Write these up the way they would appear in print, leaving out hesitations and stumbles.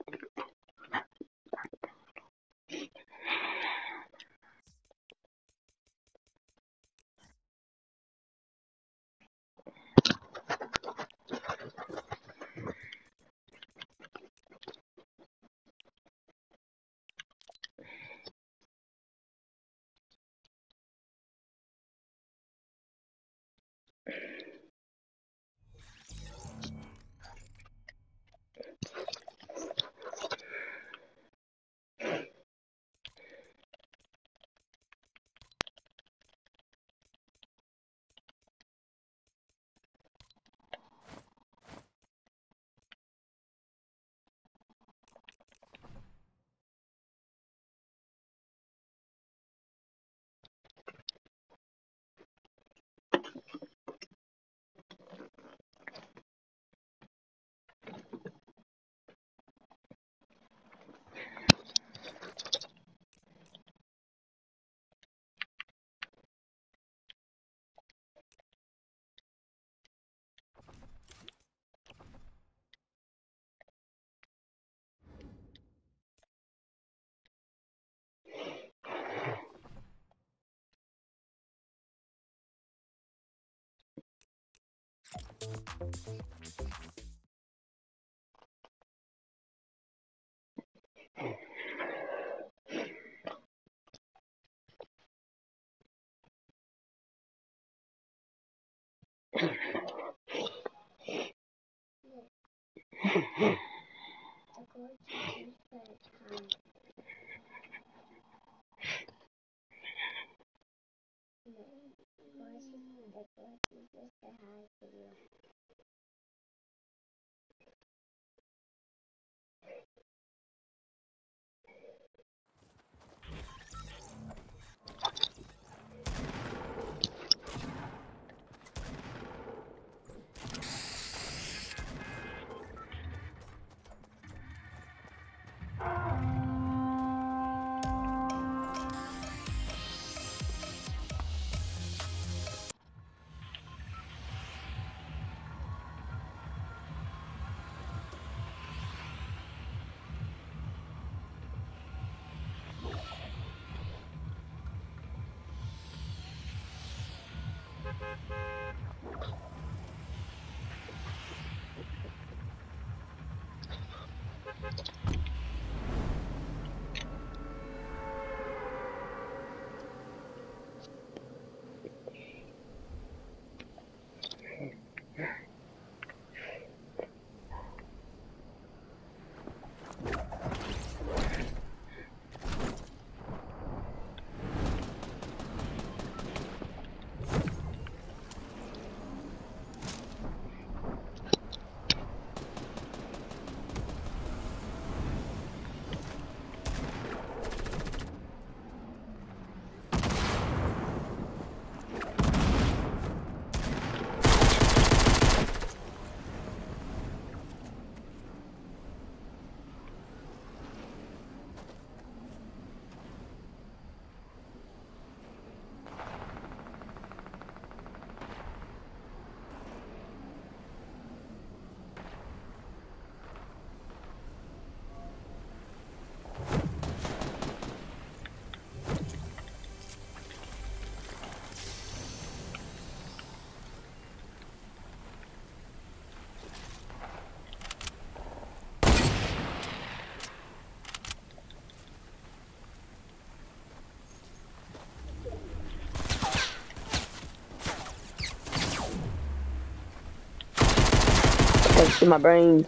That's in my brain.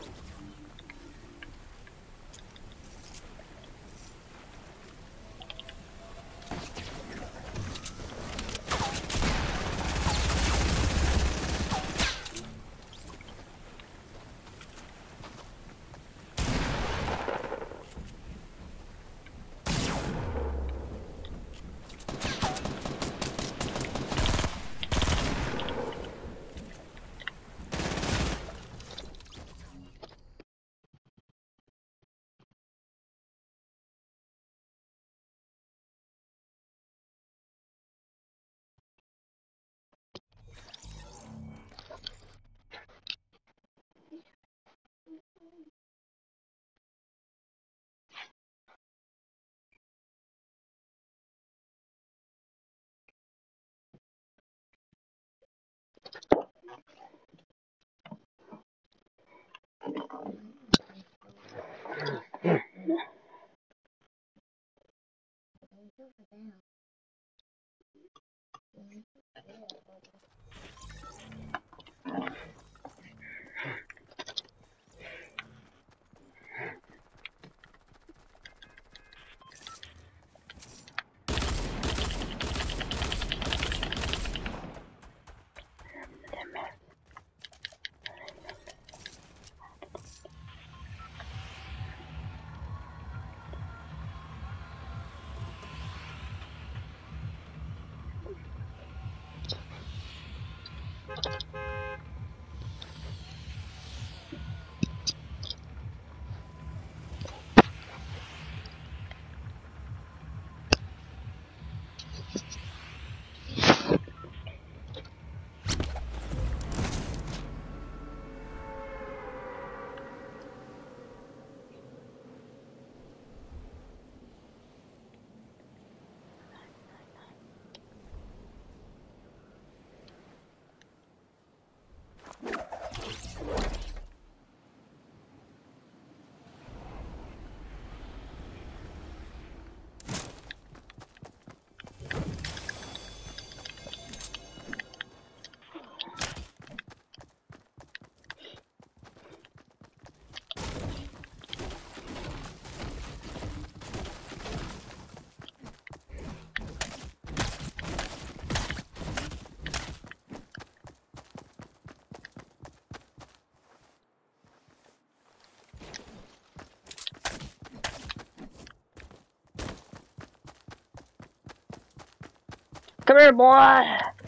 Come here, boy.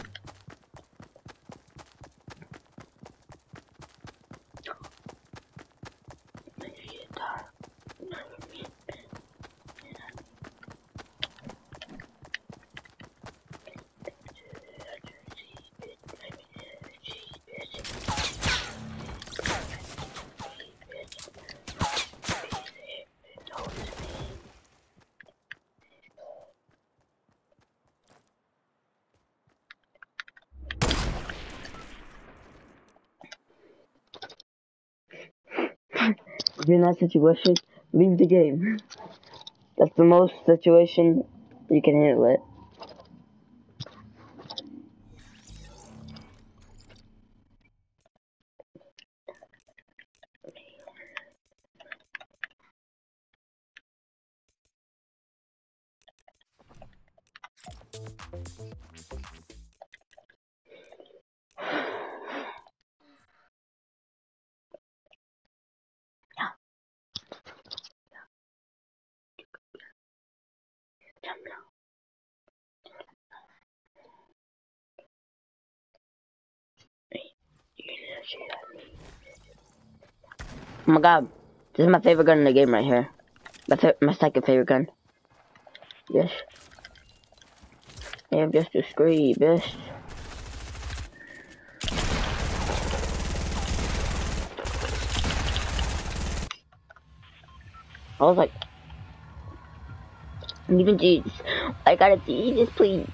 If you're in that situation, leave the game. That's the most situation you can handle it. Oh my god, this is my favorite gun in the game right here. My second favorite gun. Yes. I am just a scree, bitch. I was like, even Jesus. I gotta Jesus, please.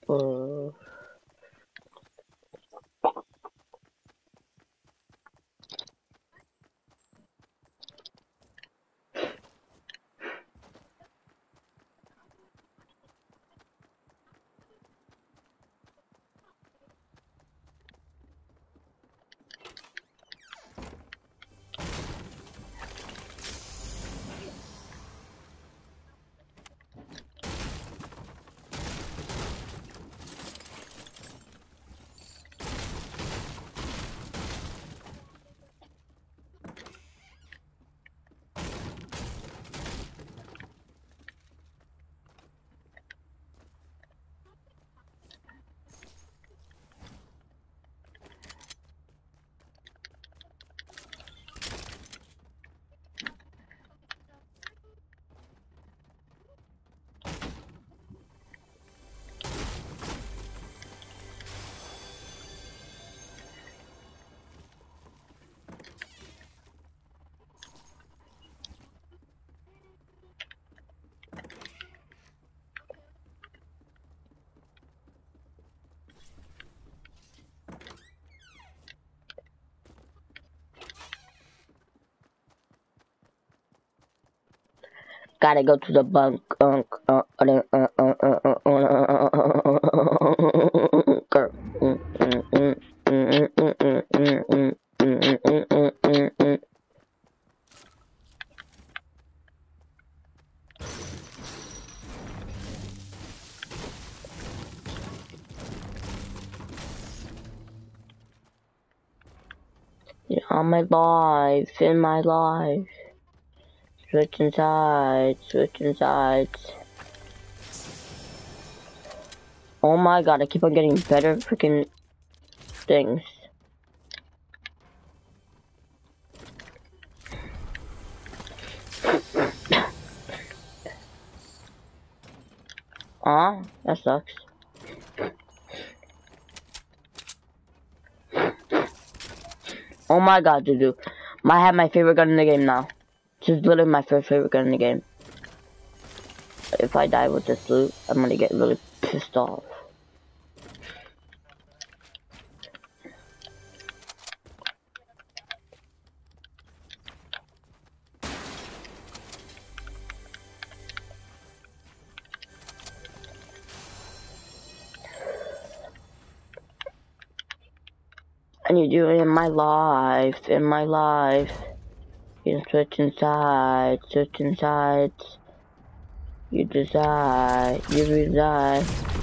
Uh, Gotta go to the bunker. On my life, in my life. Switching sides, switching sides. Oh my god, I keep on getting better freaking things. Aw, that sucks. Oh my god, dude. I have my favorite gun in the game now. This is literally my first favorite gun in the game. If I die with this loot, I'm gonna get really pissed off. I need you in my life, in my life. You switching sides, switching sides. You decide, you reside.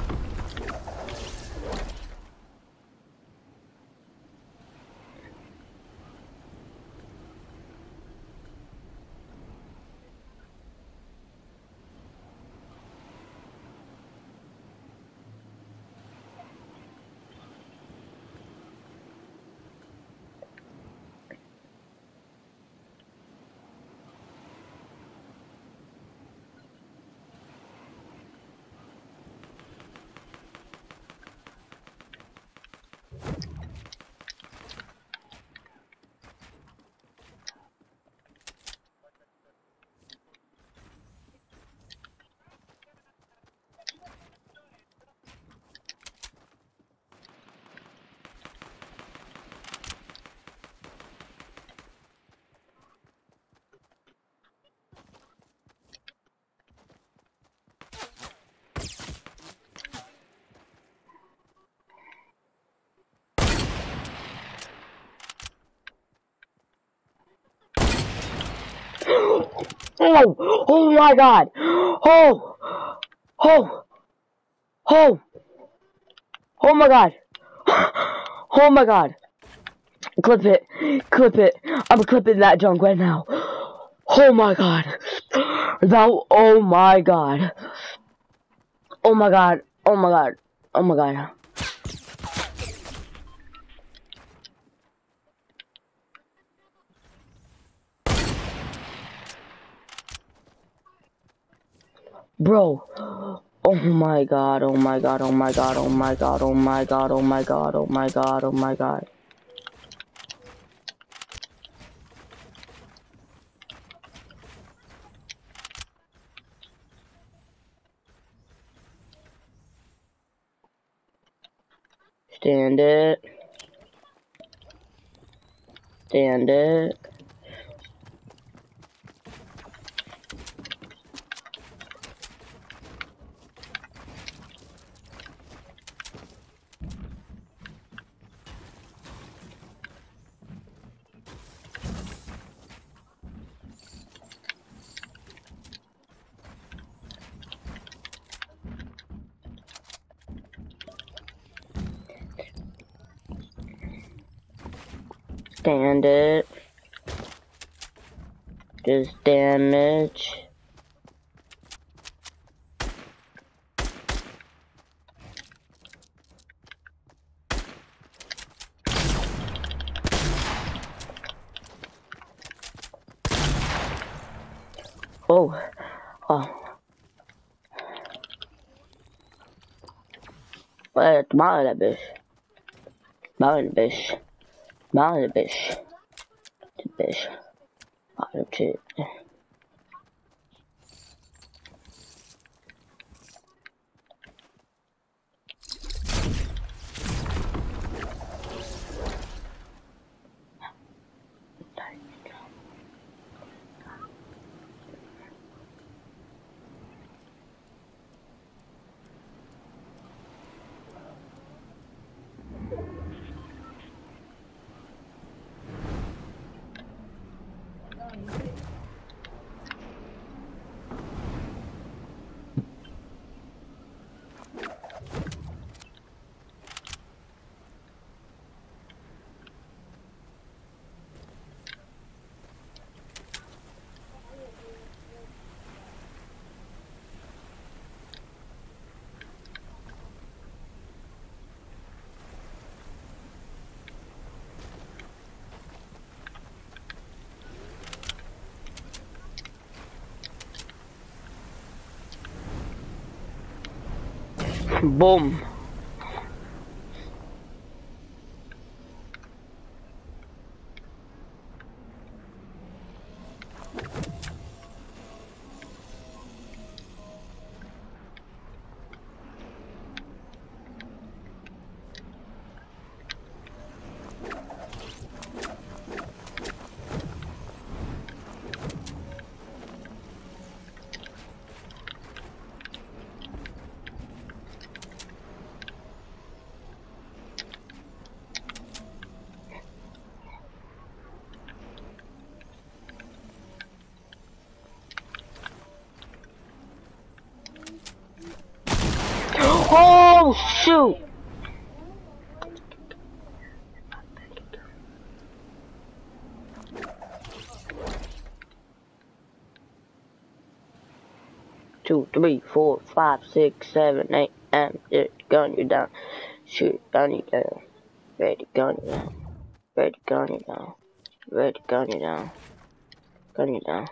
Oh! Oh my god! Oh! Oh! Oh! Oh my god! Oh my god! Clip it! Clip it! I'm clipping that junk right now! Oh my god! Oh my god! Oh my god! Oh my god! Oh my god! Bro! Oh my god! Oh my god! Oh my god! Oh my god! Oh my god! Oh my god! Oh my god! Oh my god! Stand it. Stand it. Stand it. Just damage. Oh. Oh. Well, tomorrow that bitch. Tomorrow that bitch. Tomorrow that bitch. The bitch. Oh, shit. Boom. Oh, shoot. Two, three, 4, 5, 6, 7, 8, and gun you down. Shoot, gun you down. Ready, gun you down. Ready, gun you down. Ready, gun you down. Gun you down.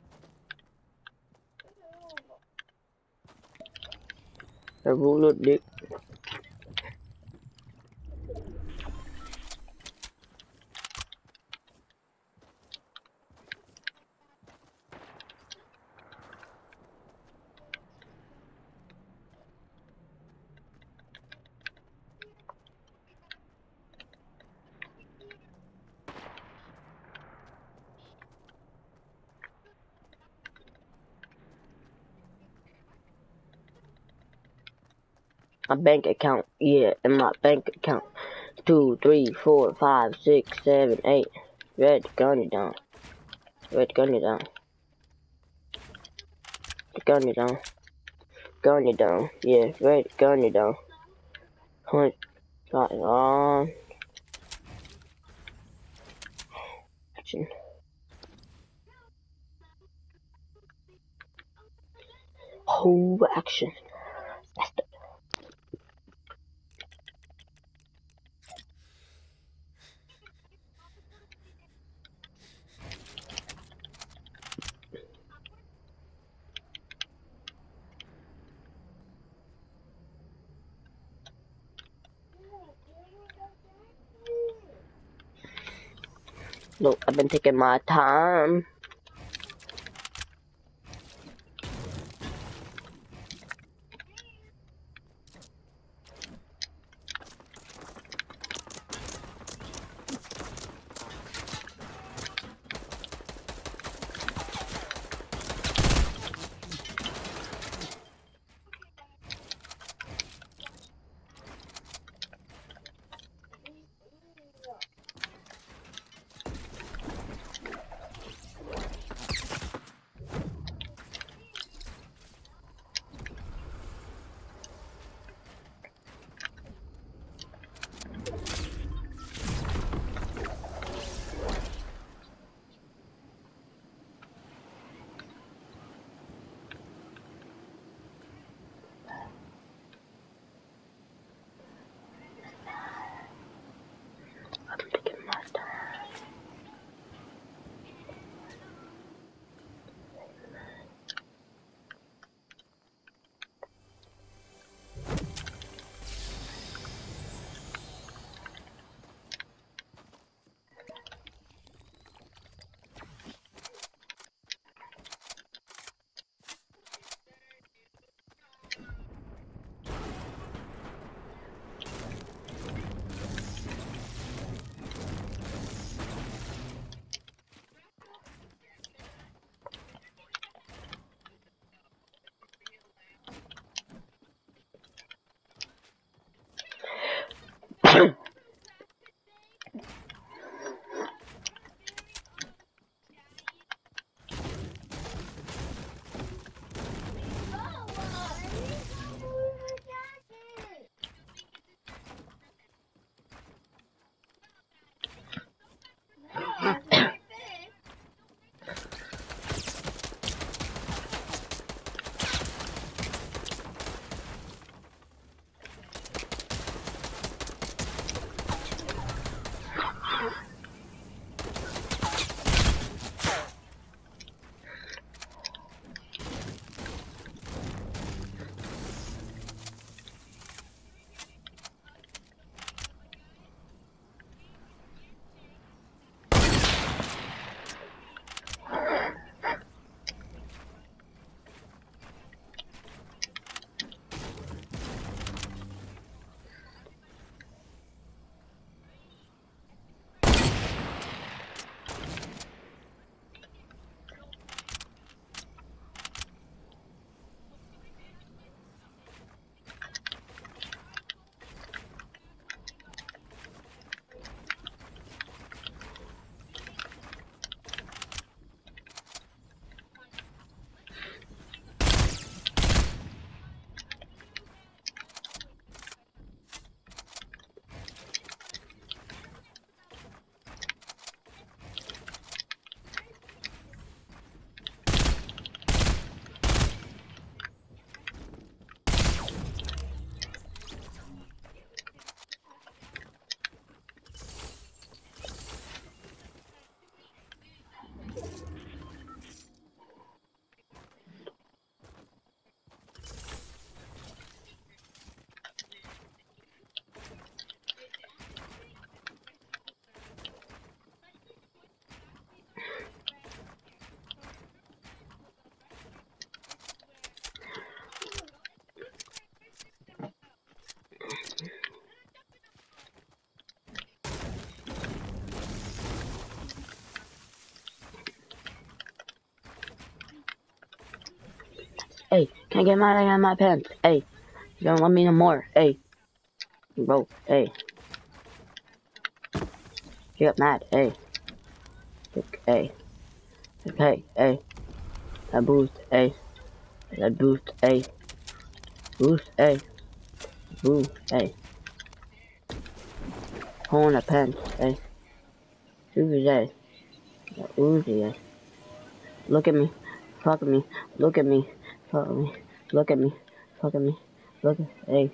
A ruler dick. My bank account, yeah, in my bank account. 2, 3, 4, 5, 6, 7, 8. Red, gun you down. Red, gun you down. Gun you down. Gun you down. Yeah, red, gun you down. Hunt. Got it on. Action. Whole action. That's the Look, I've been taking my time. Hey, can I get mad? I got my pants. Hey, you don't let me no more. Hey, bro. Hey, you got mad. Hey, hey, hey, hey. That boost. Hey, that boost. Hey, boost. Hey, boost. Hey, hold the pants. Hey, Uzi. Hey, Uzi. Hey, look at me. Fuck me. Look at me. Fuck me. Look at me. Fuck at me. Look at. Hey.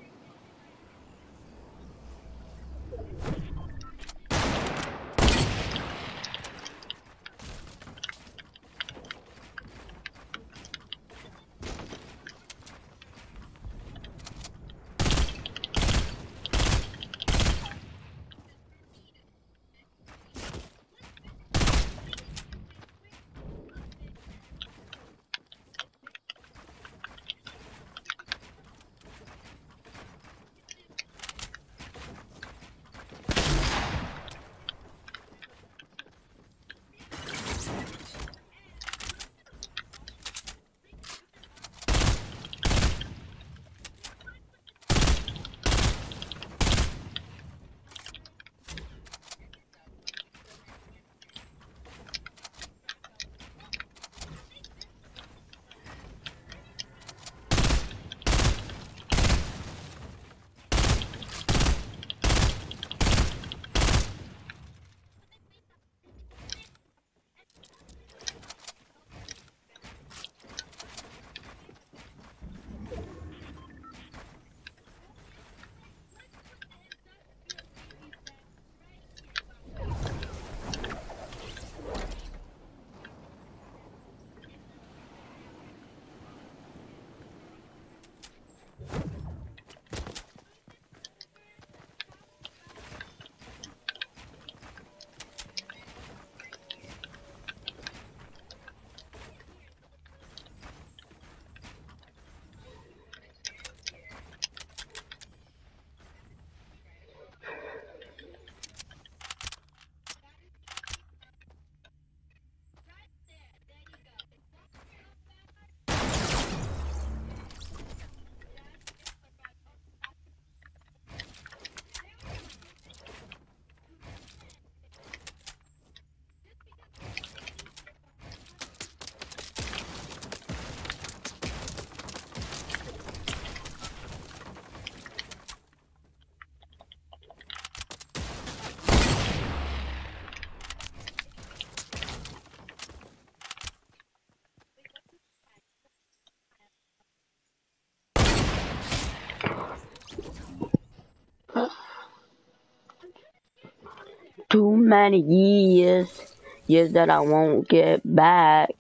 Too many years that I won't get back.